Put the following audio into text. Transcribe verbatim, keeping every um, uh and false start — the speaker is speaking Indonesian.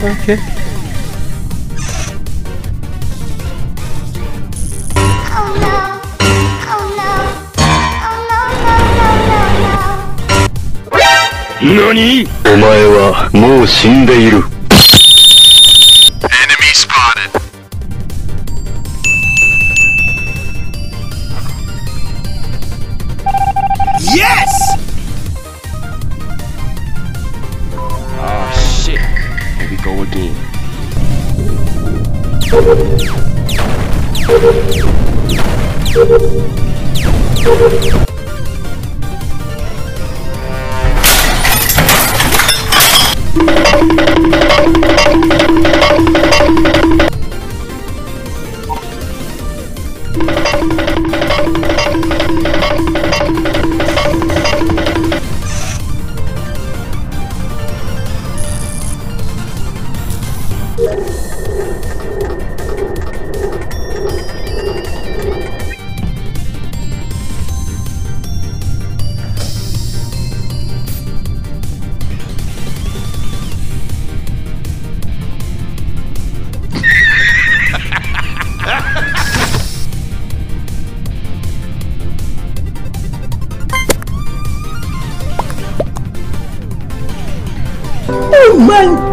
Okay. NANI?! お前はもう死んでいる。Enemy spotted. Yes! Oh shit. Here we go again. Oh my